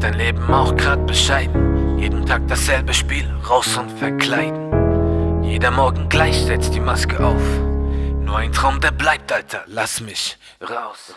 ist dein Leben auch grad bescheiden? Jeden Tag dasselbe Spiel, raus und verkleiden. Jeder Morgen gleich, setzt die Maske auf. Nur ein Traum, der bleibt, Alter, lass mich raus.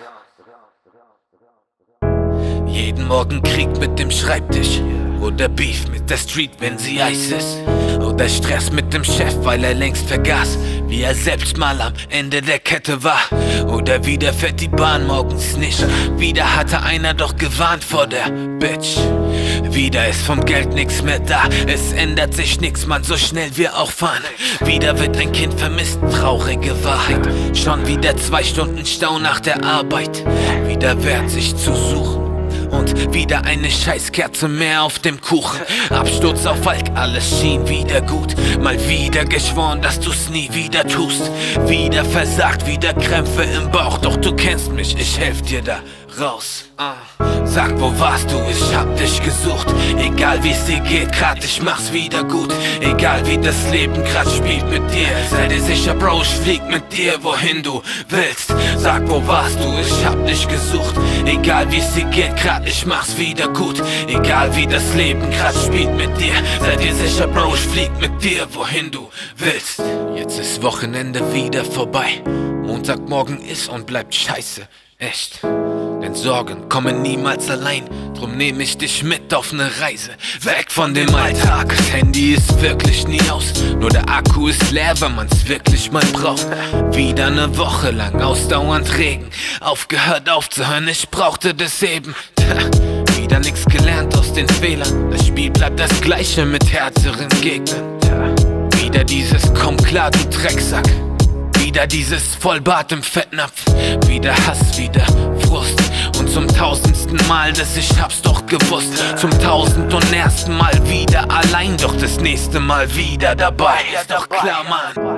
Jeden Morgen Krieg mit dem Schreibtisch. Oder Beef mit der Street, wenn sie Eis ist. Oder Stress mit dem Chef, weil er längst vergaß, wie er selbst mal am Ende der Kette war. Oder wieder fährt die Bahn morgens nicht. Wieder hatte einer doch gewarnt vor der Bitch. Wieder ist vom Geld nix mehr da. Es ändert sich nix, man, so schnell wir auch fahren. Wieder wird ein Kind vermisst, traurige Wahrheit. Schon wieder 2 Stunden Stau nach der Arbeit. Wieder wert sich zu suchen. Und wieder eine Scheißkerze mehr auf dem Kuchen. Absturz auf Falk, alles schien wieder gut. Mal wieder geschworen, dass du's nie wieder tust. Wieder versagt, wieder Krämpfe im Bauch. Doch du kennst mich, ich helf dir da raus. Sag, wo warst du? Ich hab dich gesucht. Egal wie's dir geht, grad, ich mach's wieder gut. Egal wie das Leben grad spielt mit dir. Sei dir sicher, Bro, ich flieg mit dir, wohin du willst. Sag, wo warst du? Ich hab dich gesucht. Egal wie's dir geht, grad, ich mach's wieder gut. Egal wie das Leben grad spielt mit dir. Sei dir sicher, Bro, ich flieg mit dir, wohin du willst. Jetzt ist Wochenende wieder vorbei. Montagmorgen ist und bleibt scheiße, echt. Denn Sorgen kommen niemals allein. Drum nehm ich dich mit auf ne Reise. Weg von dem Alltag. Das Handy ist wirklich nie aus. Nur der Akku ist leer, wenn man's wirklich mal braucht. Wieder ne Woche lang ausdauernd Regen. Aufgehört aufzuhören, ich brauchte das eben. Wieder nix gelernt aus den Fehlern. Das Spiel bleibt das gleiche mit härteren Gegnern. Wieder dieses komm klar, du Drecksack. Wieder dieses Vollbart im Fettnapf. Wieder Hass, wieder Frust. Und zum 1000. Mal, dass ich hab's doch gewusst. Zum 1001. Mal wieder allein. Doch das nächste Mal wieder dabei. Ist doch klar, Mann.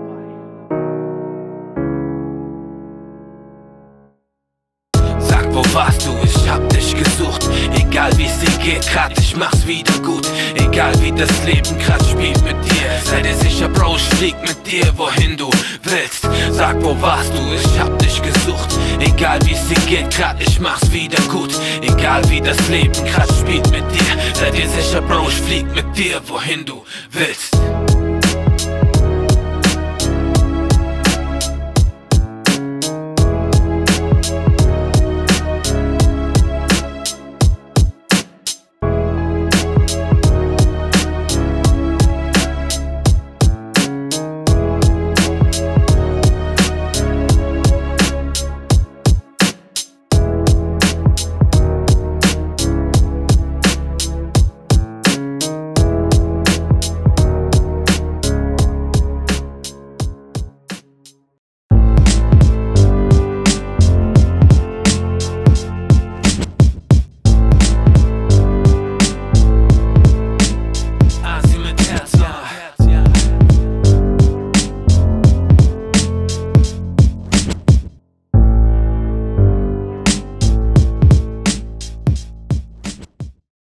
Sag, wo warst du? Ich hab dich gesucht. Egal wie's dir geht, grad, ich mach's wieder gut. Egal wie das Leben grad spielt mit dir. Sei dir sicher, Bro, ich flieg mit dir, wohin du willst. Sag, wo warst du? Ich hab dich gesucht. Egal wie's dir geht, grad, ich mach's wieder gut. Egal wie das Leben grad spielt mit dir. Sei dir sicher, Bro, ich flieg mit dir, wohin du willst.